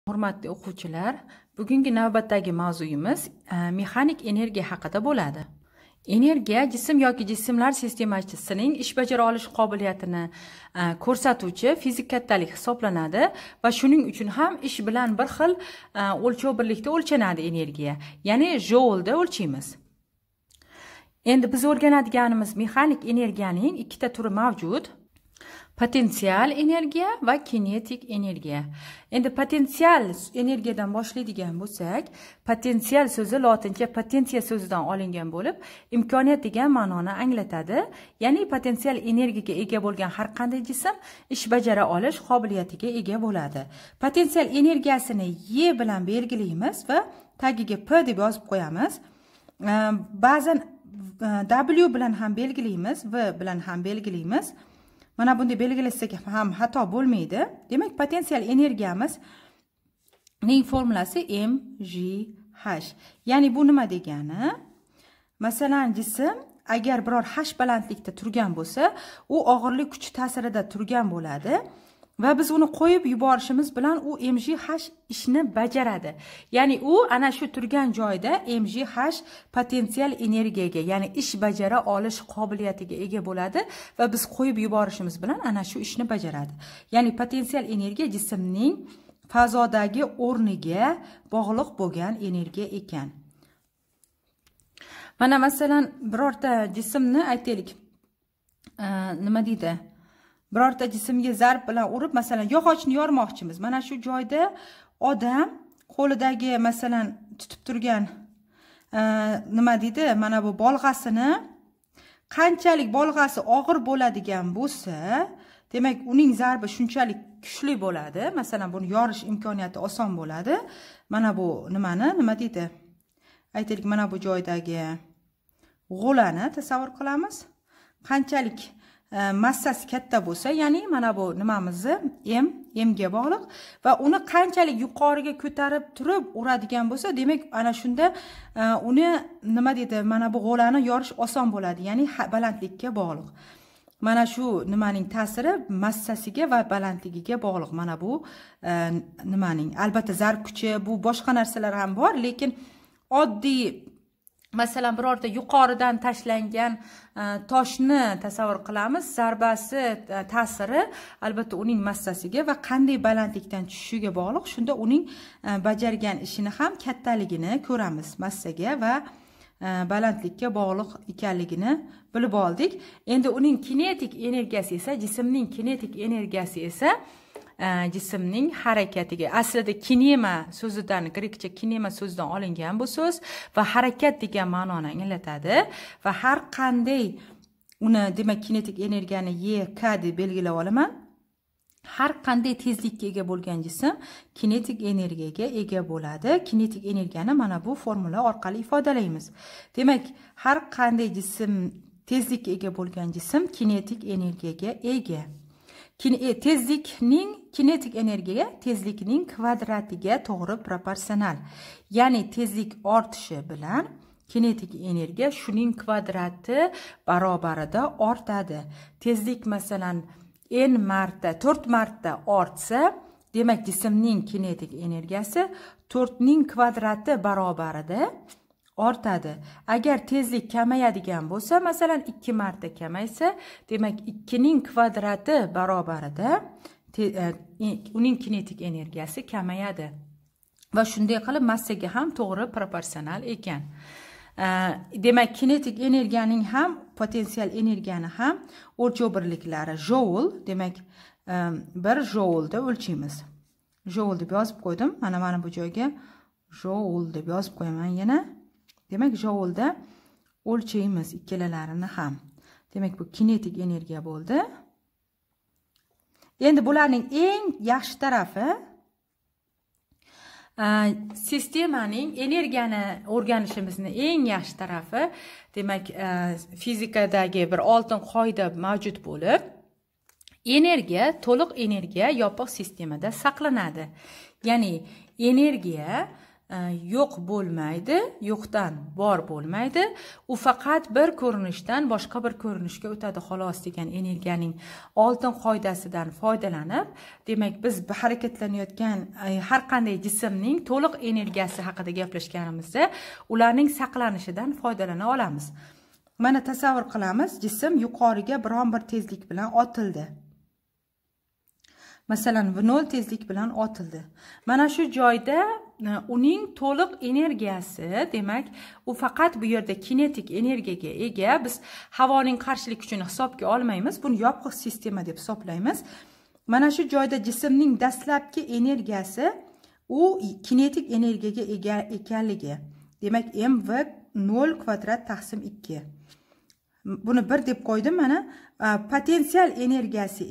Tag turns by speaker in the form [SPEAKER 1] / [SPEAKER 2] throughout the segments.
[SPEAKER 1] Hurmatli o'quvchilar, bugungi navbatdagi mavzuyimiz mexanik energiya haqida bo'ladi. Energiya jism yoki jismlar sistemasining ish bajara olish qobiliyatini ko'rsatuvchi fizik kattalik hisoblanadi va shuning uchun ham ish bilan bir xil o'lchov birlikda o'lchanadi energiya, ya'ni joulda o'lchaymiz. Endi biz o'rganadiganimiz mexanik energiyaning ikkita turi mavjud. Potensial energiya va kinetik energiya. Endi potensial energiyadan boshlaydigan bo'lsak, potensial so'zi lotincha potensiya so'zidan olingan bo'lib, imkoniyat degan ma'noni anglatadi. Ya'ni potensial energiyaga ega bo'lgan har qanday jism ish bajara olish qobiliyatiga ega bo'ladi. Potensial energiyasini Y bilan belgilaymiz va tagiga P deb yozib qo'yamiz. Ba'zan W bilan ham belgilaymiz, V bilan ham belgilaymiz. Mana bunday belgilasak ham xato bo'lmaydi. Demak, potensial energiyamiz ning formulasi mgh. Ya'ni bu nima degani? Masalan, jism agar biror h balandlikda turgan bo'lsa, u og'irlik kuchi ta'sirida turgan bo'ladi va biz uni qo'yib yuborishimiz bilan u mgh ishni bajaradi. Ya'ni u ana shu turgan joyda mgh potensial energiyaga, ya'ni ish bajara olish qobiliyatiga ega bo'ladi va biz qo'yib yuborishimiz bilan ana shu ishni bajaradi. Ya'ni potensial energiya jismning fazodagi o'rniga bog'liq bo'lgan energiya ekan. Mana masalan, birorta jismni aytaylik, nima deydi? Birorta jismga zarb bilan urib, masalan, yog'ochni yormoqchimiz. Mana shu joyda odam qo'lidagi masalan tutib turgan nima deydi? Mana bu bolg'asini qanchalik bolg'asi og'ir bo'ladigan bo'lsa, demak, uning zarbi shunchalik kuchli bo'ladi. Masalan, buni yorish imkoniyati oson bo'ladi. Mana bu nima deydi? Aytaylik, mana bu joydagi g'o'lani tasavvur qilamiz. Qanchalik massasi katta bo'lsa, ya'ni mana bu nimamizni m ga bog'liq va uni qanchalik yuqoriga ko'tarib turib uradigan bo'lsa, demak, ana shunda uni nima deydi? Mana bu g'o'lani yorish oson bo'ladi, ya'ni balandlikka bog'liq. Mana shu nimaning ta'siri massasiga va balandligiga bog'liq. Mana bu nimaning, albatta zarb kuchi, bu boshqa narsalar ham bor, lekin oddiy masalan, birorta yuqoridan tashlangan toshni tasavvur qilamiz. Zarbasi ta'siri albatta uning massasiga va qanday balandlikdan tushishiga bog'liq. Shunda uning bajargan ishini ham kattaligini ko'ramiz. Massaga va balandlikka bog'liq ekanligini bilib oldik. Endi uning kinetik energiyasi esa, jismning kinetik energiyasi esa jismning harakatiga, aslida kinema so'zidan, grekcha kinema so'zidan olingan bu so'z va harakat degan ma'noni anglatadi va har qanday uni, demak, kinetik energiyani K deb belgilab olaman. Har qanday tezlikka ega bo'lgan jism kinetik energiyaga ega bo'ladi. Kinetik energiyani mana bu formula orqali ifodalaymiz. Demak, har qanday jism tezlikka ega bo'lgan jism kinetik energiyaga ega. Tezlikning kinetik energiyaga tezlikning kvadratiga to'g'ri proporsional. Ya'ni tezlik ortishi bilan kinetik energiya shuning kvadrati barobarida ortadi. Tezlik masalan n marta, 4 marta ortsa, demak, jismning kinetik energiyasi 4 ning kvadrati barobarida ortadi. Agar tezlik kamayadigan bo'lsa, masalan 2 marta kamaysa, demak 2 ning kvadrati barobarida uning kinetik energiyasi kamayadi. Va shunday qilib massaga ham to'g'ri proporsional ekan. Demak, kinetik energiyaning ham, potensial energiyani ham o'lchov birliklari joule, demak, 1 joulda o'lchaymiz. Joule deb yozib qo'ydim. Mana bu joyga joule deb yozib qo'yaman yana. Demak, joulda o'lchaymiz ikkalalarini ham. Demak, bu kinetik energiya bo'ldi. Endi bularning eng yaxshi tarafi, sistemaning energiyani o'rganishimizning eng yaxshi tarafi, demak, fizikadagi bir oltin qoida mavjud bo'lib, energiya, to'liq energiya yopiq sistemada saqlanadi. Ya'ni energiya yo'q bo'lmaydi, yo'qdan bor bo'lmaydi. U faqat bir ko'rinishdan boshqa bir ko'rinishga o'tadi xolos degan energiyaning oltin qoidasidan foydalanib, demak biz harakatlanayotgan har qanday jismning to'liq energiyasi haqida gaplashganimizda ularning saqlanishidan foydalana olamiz. Mana tasavvur qilamiz, jism yuqoriga biron bir tezlik bilan otildi. Masalan, v0 tezlik bilan otildi. Mana shu joyda uning to'liq energiyasi, demak, u faqat bu yerda kinetik energiyaga ega. Biz havoning qarshilik kuchini hisobga olmaymiz. Buni yopiq sistema deb hisoblaymiz. Mana shu joyda jismning dastlabki energiyasi u kinetik energiyaga ega ekanligi. Demak, mv0 kvadrat taqsim 2. Buni 1 deb qo'ydim. Mana potensial energiyasi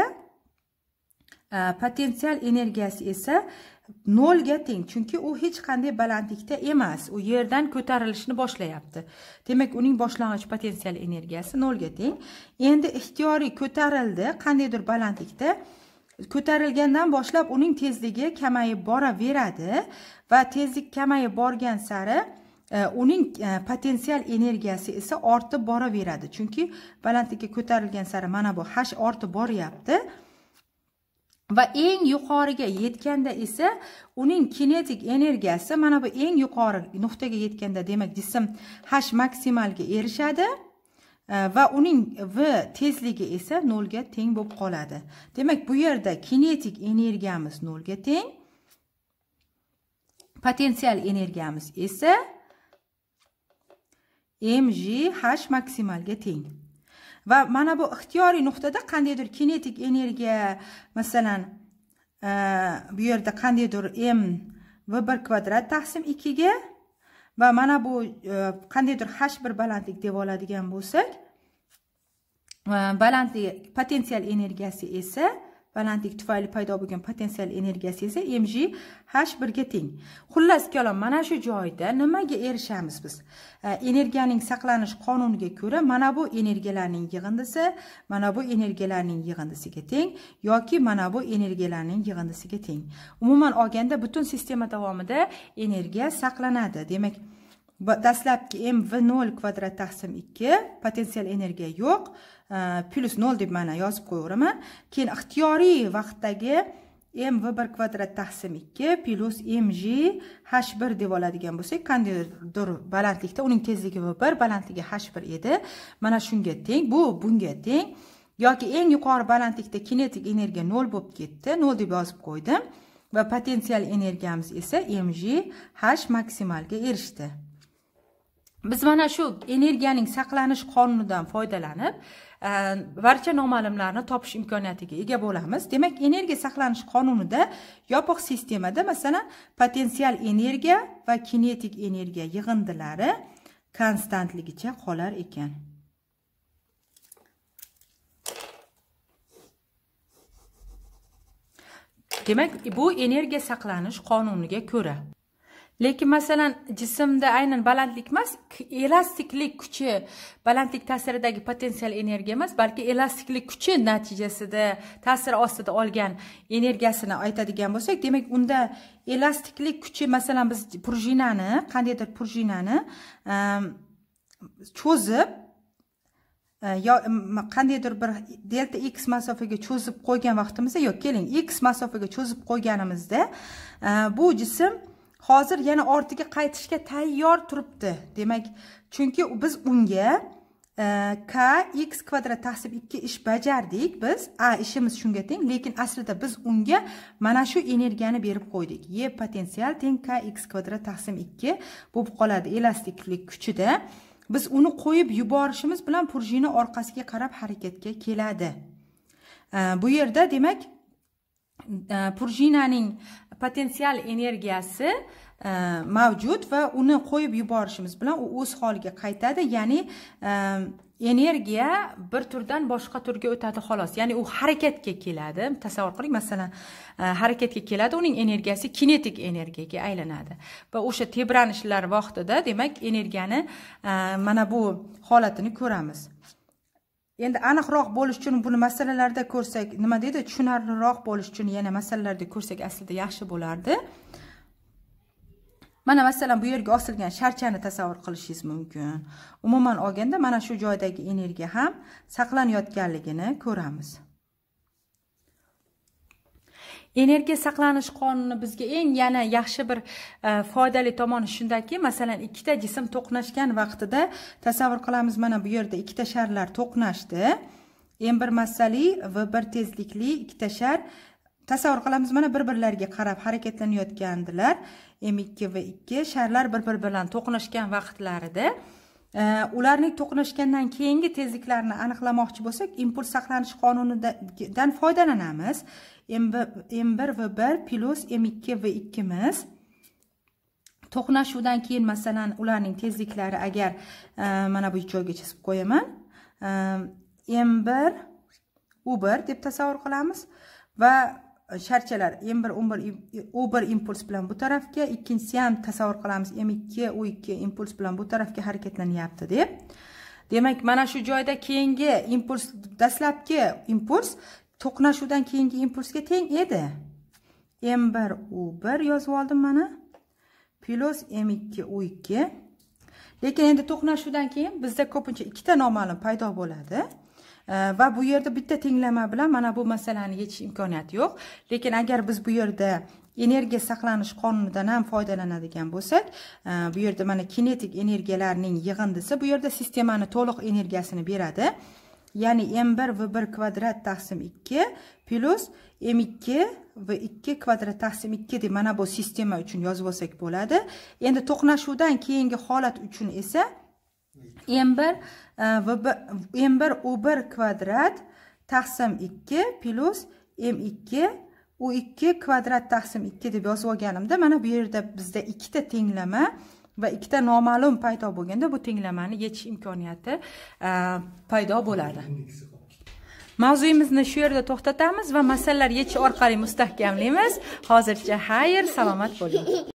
[SPEAKER 1] esa 0 ga teng. Chunki u hech qanday balandlikda emas. U yerdan ko'tarilishni boshlayapti. Demak, uning boshlang'ich potensial energiyasi 0 ga teng. Endi ixtiyoriy ko'tarildi, qandaydir balandlikda. Ko'tarilgandan boshlab uning tezligi kamayib boraveradi va tezlik kamayib borgan sari uning potensial energiyasi esa ortib boraveradi. Chunki balandlikka ko'tarilgan sari mana bu h ortib boryapti. Va eng yuqoriga yetganda esa uning kinetik energiyasi mana bu eng yuqori nuqtaga yetganda, demak, jism h maksimalga erishadi va uning v tezligi esa 0 ga teng bo'lib qoladi. Demak, bu yerda kinetik energiyamiz 0 ga teng, potensial energiyamiz esa mg h maksimalga teng. Va mana bu ixtiyoriy nuqtada qandaydir kinetik energiya, masalan, bu yerda qandaydir v1 kvadrat taqsim 2 ga va mana bu qandaydir h1 balandlik deb oladigan bo'lsak, balandlik potensial energiyasi esa, balandlik tufayli paydo bo'lgan potensial energiyasi esa mg h1 ga teng. Xullas kalom, mana shu joyda nimaga erishamiz biz? Energiyaning saqlanish qonuniga ko'ra mana bu energiyalarning yig'indisi mana bu energiyalarning yig'indisiga teng yoki mana bu energiyalarning yig'indisiga teng. Umuman olganda butun sistema davomida energiya saqlanadi. Demak, dastlabki mv0 kvadrat taqsim 2 potensial energiya yo'q, plus 0 deb mana yozib qo'yaveraman. Keyin ixtiyoriy vaqtdagi mv1 kvadrat taqsim 2 plus mg h1 deb oladigan bo'lsak, qandaydir balandlikda uning tezligi v1, balandligi h1 edi. Mana shunga teng, bu bunga teng. Yoki eng yuqori balandlikda kinetik energiya 0 bo'lib ketdi, 0 deb yozib qo'ydim va potensial energiyamiz esa mg h maksimalga erishdi. Biz mana shu energiyaning saqlanish qonunidan foydalanib barcha noma'lumlarni topish imkoniyatiga ega bo'lamiz. Demak, energiya saqlanish qonunida yopiq sistemada masalan potensial energiya va kinetik energiya yig'indilari konstantligicha qolar ekan. Demak, bu energiya saqlanish qonuniga ko'ra. Lekin masalan jismda aynan balandlik emas, elastiklik kuchi balandlik ta'siridagi potensial energiya emas, balki elastiklik kuchi natijasida ta'sir ostida olgan energiyasini aytadigan bo'lsak, demak unda elastiklik kuchi, masalan biz prujinani, qandaydir prujinani cho'zib qandaydir bir delta x masofaga cho'zib qo'ygan vaqtimizda, yo'q, keling, x masofaga cho'zib qo'yganimizda bu jism hozir yana ortiga qaytishga tayyor turibdi. Demak, chunki biz unga k x kvadrat taqsim 2 ish bajardik. Biz ishimiz shunga teng, lekin aslida biz unga mana shu energiyani berib qo'ydik. Y potensial teng k x kvadrat taqsim 2 bo'lib qoladi elastiklik kuchida. Biz uni qo'yib yuborishimiz bilan prujina orqasiga qarab harakatga keladi. Bu yerda demak prujinaning potensial energiyasi mavjud va uni qo'yib yuborishimiz bilan u o'z holiga qaytadi. Ya'ni energiya bir turdan boshqa turga o'tadi xolos. Ya'ni u harakatga keladi. Tasavvur qiling, masalan, harakatga keladi, uning energiyasi kinetik energiyaga aylanadi. Va o'sha tebranishlar vaqtida, demak, energiyani mana bu holatini ko'ramiz. Endi aniqroq bo'lish uchun buni masalalarda ko'rsak, nima deydi, tushunarliroq bo'lish uchun yana masalalarda ko'rsak aslida yaxshi bo'lardi. Mana masalan bu yerga osilgan sharchani tasavvur qilishingiz mumkin. Umuman olganda mana shu joydagi energiya ham saqlanayotganligini ko'ramiz. Energiya saqlanish qonuni bizga eng yana yaxshi bir foydali tomoni shundaki, masalan ikkita jism to'qnashgan vaqtida tasavvur qilamiz, mana bu yerda ikkita sharlar to'qnashdi. M1 massali va 1 tezlikli ikkita shar tasavvur qilamiz, mana bir-birlariga qarab harakatlanayotgandilar. M2 va 2 sharlar bir-biri bilan to'qnashgan vaqtlarida ularning to'qnashgandan keyingi tezliklarni aniqlamoqchi bo'lsak, impuls saqlanish qonunidan foydalanamiz. M1 va 1 plus M2 va 2 miz to'qnashuvdan keyin masalan ularning tezliklari agar mana bu joyga chizib qo'yaman. M1 U1 deb tasavvur qilamiz va sharchalar M1 U1 impuls bilan bu tarafga, ikkinchisi ham tasavvur qilamiz M2 U2 impuls bilan bu tarafga harakatlanyapti deb. Demak, mana shu joyda keyingi impuls, dastlabki impuls to'qnashuvdan keyingi impulsga teng edi. M1 U1 yozib oldim mana plus M2 U2. Lekin endi to'qnashuvdan keyin bizda ko'pincha ikkita noma'lum paydo bo'ladi. Va bu yerda bitta tenglama bilan mana bu masalani yechish imkoniyati yo'q. Lekin agar biz bu yerda energiya saqlanish qonunidan ham foydalanadigan bo'lsak, bu yerda mana kinetik energiyalarning yig'indisi bu yerda sistemani to'liq energiyasini beradi. Ya'ni M1 va 1 kvadrat taqsim 2 plus M2 va 2 kvadrat taqsim 2 deb mana bu sistema uchun yozib olsak bo'ladi. Endi to'qnashuvdan keyingi holat uchun esa M1 U1 kvadrat taqsim 2 plus M2 U2 kvadrat taqsim 2 deb yozib olganimda, mana bu yerda bizda ikkita tenglama va ikkita noma'lum paydo bo'lganda bu tenglamani yechish imkoniyati paydo bo'ladi. Mavzuyimizni shu yerda to'xtatamiz va masalalar yechish orqali mustahkamlaymiz. Hozircha xayr, salomat bo'ling.